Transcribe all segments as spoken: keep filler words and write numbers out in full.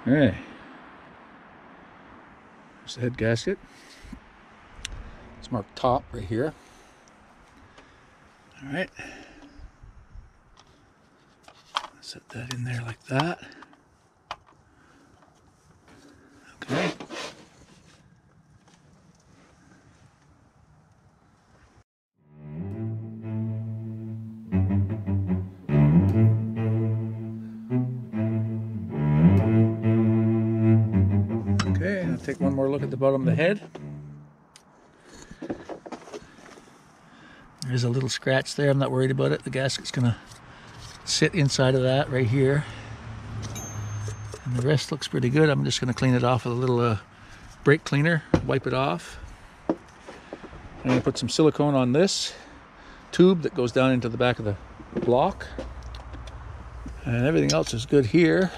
Okay. There's the head gasket. It's marked top right here. All right. Set that in there like that. Okay. Okay, I'll take one more look at the bottom of the head. There's a little scratch there. I'm not worried about it. The gasket's gonna sit inside of that right here. And the rest looks pretty good. I'm just gonna clean it off with a little uh, brake cleaner, wipe it off. I'm gonna put some silicone on this tube that goes down into the back of the block. And everything else is good here.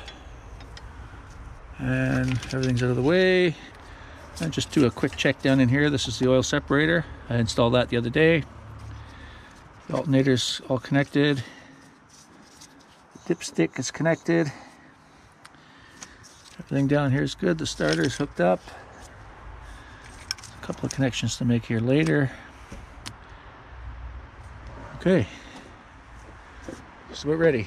And everything's out of the way. And just do a quick check down in here. This is the oil separator. I installed that the other day. The alternator's all connected. The dipstick is connected. Everything down here is good. The starter is hooked up. A couple of connections to make here later. Okay. So we're ready.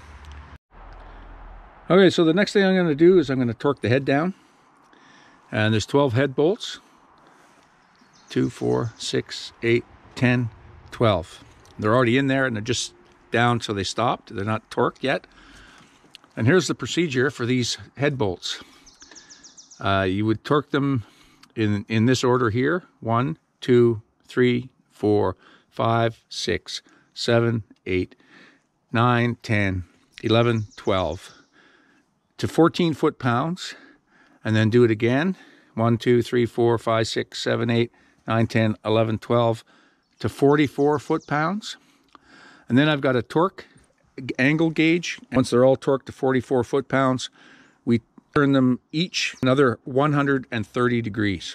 Okay, so the next thing I'm going to do is I'm going to torque the head down. And there's twelve head bolts. two, four, six, eight, ten, twelve. They're already in there and they're just down so they stopped. They're not torqued yet. And here's the procedure for these head bolts. Uh, you would torque them in, in this order here. One, two, three, four, five, six, seven, eight, nine, ten, eleven, twelve. To fourteen foot-pounds, and then do it again. one, two, three, four, five, six, seven, eight, nine, ten, eleven, twelve to forty-four foot-pounds. And then I've got a torque angle gauge. Once they're all torqued to forty-four foot-pounds, we turn them each another one hundred thirty degrees.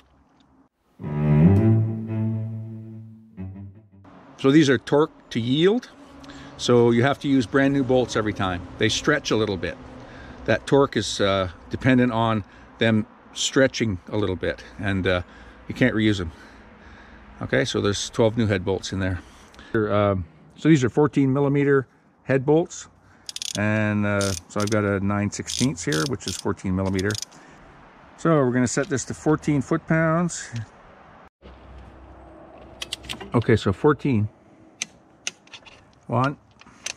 So these are torqued to yield. So you have to use brand new bolts every time. They stretch a little bit. That torque is uh, dependent on them stretching a little bit, and uh, you can't reuse them. Okay, so there's twelve new head bolts in there. Uh, so these are fourteen millimeter head bolts, and uh, so I've got a nine sixteenths here, which is fourteen millimeter. So we're going to set this to fourteen foot-pounds. Okay, so fourteen. One.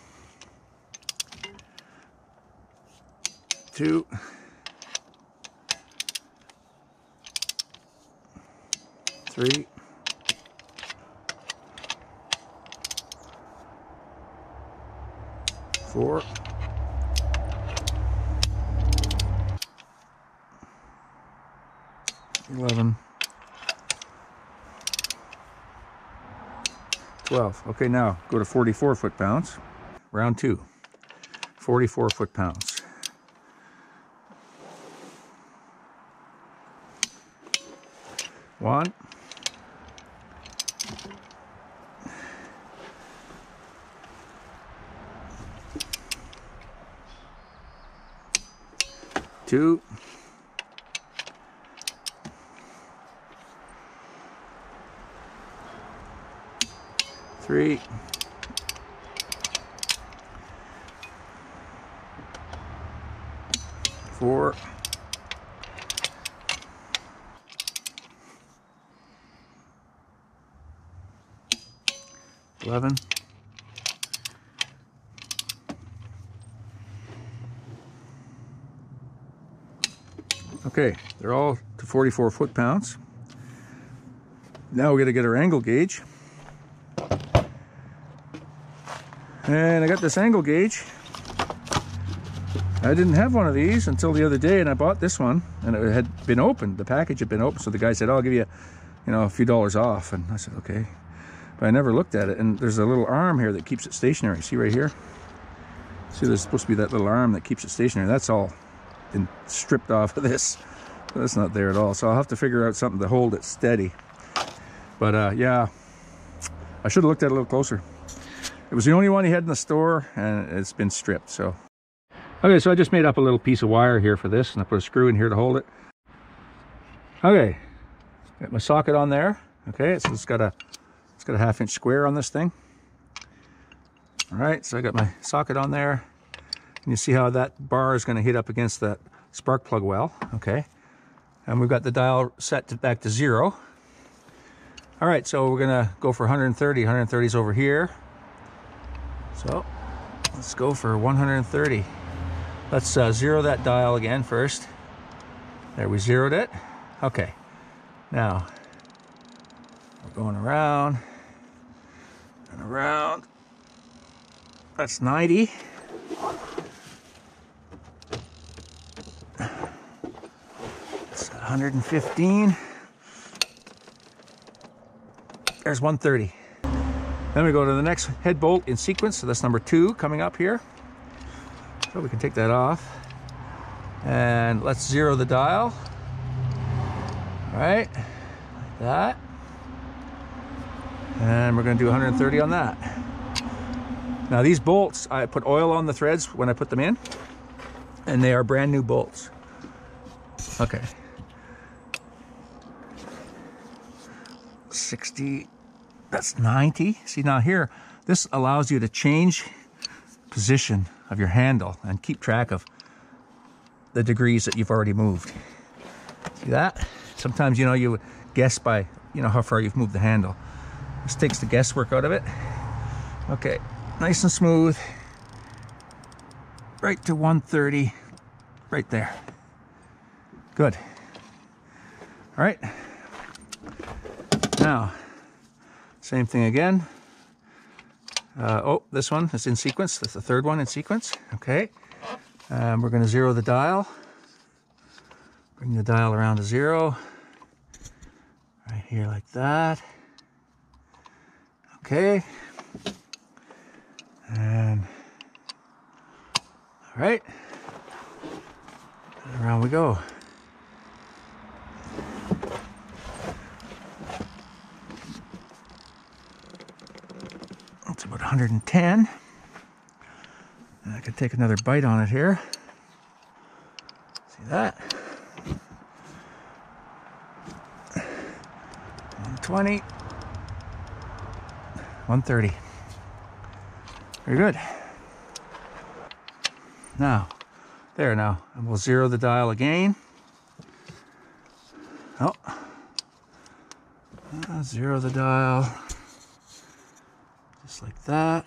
Two, three, four, eleven, twelve. Okay, now go to forty-four foot-pounds. Round two, forty-four foot-pounds. One, two, three, four, eleven, okay, they're all to forty-four foot-pounds. Now we're going to get our angle gauge. And I got this angle gauge. I didn't have one of these until the other day, and I bought this one, and it had been opened. The package had been opened, so the guy said, oh, I'll give you, you know, a few dollars off. And I said, okay. But I never looked at it, and there's a little arm here that keeps it stationary. See right here? See, there's supposed to be that little arm that keeps it stationary. That's all been stripped off of this. That's not there at all. So I'll have to figure out something to hold it steady. But uh, yeah, I should have looked at it a little closer. It was the only one he had in the store, and it's been stripped. So Okay, so I just made up a little piece of wire here for this, and I put a screw in here to hold it. Okay, got my socket on there. Okay, so it's got a it's got a half inch square on this thing. All right, so I got my socket on there, and you see how that bar is going to hit up against that spark plug well. Okay, and we've got the dial set to back to zero. All right, so we're gonna go for one hundred thirty. one hundred thirty is over here. So let's go for one hundred thirty. Let's uh, zero that dial again first. There, we zeroed it. Okay, now we're going around and around. That's ninety. That's one hundred fifteen. There's one thirty. Then we go to the next head bolt in sequence, so that's number two coming up here. So we can take that off. And let's zero the dial. All right, like that. And we're gonna do one hundred thirty on that. Now these bolts, I put oil on the threads when I put them in, and they are brand new bolts. Okay. sixty, that's ninety. See now here, this allows you to change position of your handle and keep track of the degrees that you've already moved. See that? Sometimes, you know, you would guess by, you know, how far you've moved the handle. This takes the guesswork out of it. Okay, nice and smooth. Right to one thirty, right there. Good. All right. Now, same thing again. Uh, oh, this one is in sequence. That's the third one in sequence. Okay. Um, we're going to zero the dial. Bring the dial around to zero. Right here like that. Okay. And, all right. And around we go. That's about one hundred ten. And I can take another bite on it here. See that? one twenty. one thirty. Very good. Now, there now. And we'll zero the dial again. Oh. Uh, zero the dial. Just like that.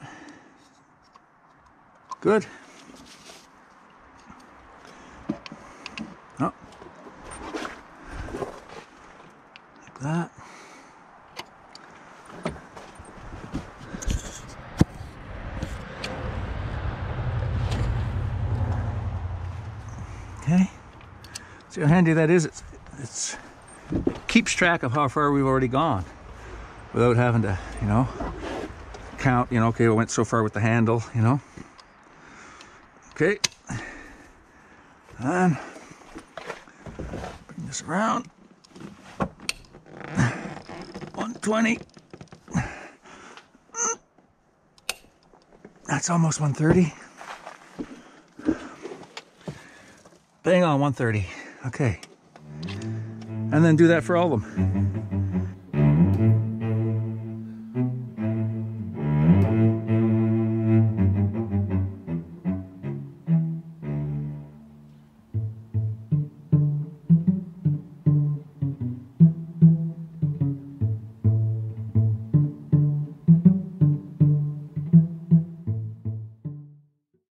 Good. Oh. Like that. Okay. See how handy that is? It's, it's it keeps track of how far we've already gone without having to, you know, count, you know, okay, I went so far with the handle, you know. Okay. And bring this around. one twenty. That's almost one thirty. Bang on one thirty. Okay. And then do that for all of them.